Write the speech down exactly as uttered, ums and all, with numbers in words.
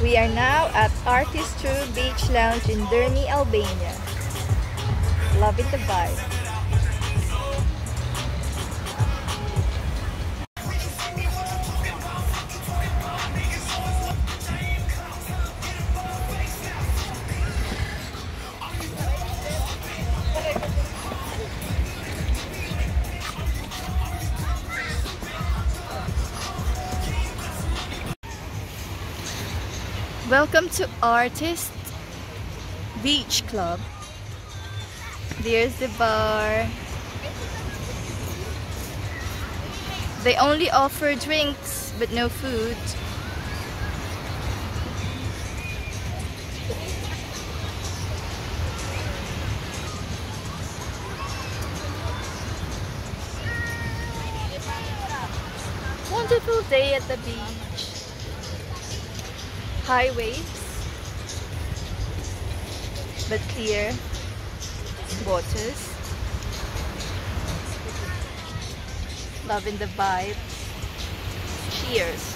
We are now at Artistru Beach Lounge in Dermi, Albania. Loving the vibe. Welcome to Artist Beach Club. There's the bar. They only offer drinks but no food. Wonderful day at the beach. High waves, but clear waters. Loving the vibe. Cheers.